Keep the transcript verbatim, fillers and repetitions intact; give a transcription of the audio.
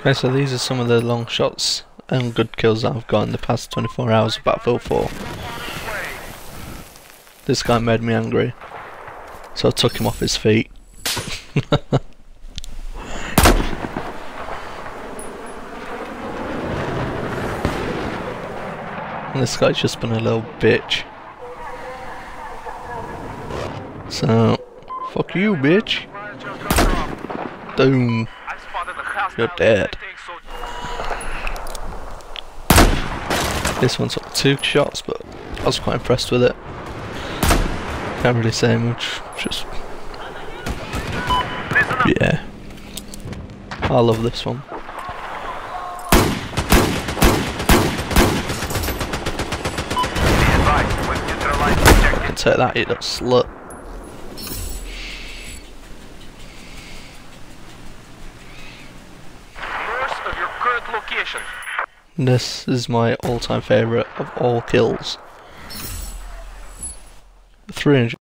Okay, so these are some of the long shots and good kills that I've got in the past twenty-four hours of Battlefield four. This guy made me angry, so I took him off his feet. And this guy's just been a little bitch. So, fuck you, bitch. Boom. You're dead. This one took two shots, but I was quite impressed with it. Can't really say much, just... yeah. I love this one. I can take that, you little slut. This is my all-time favourite of all kills. three hundred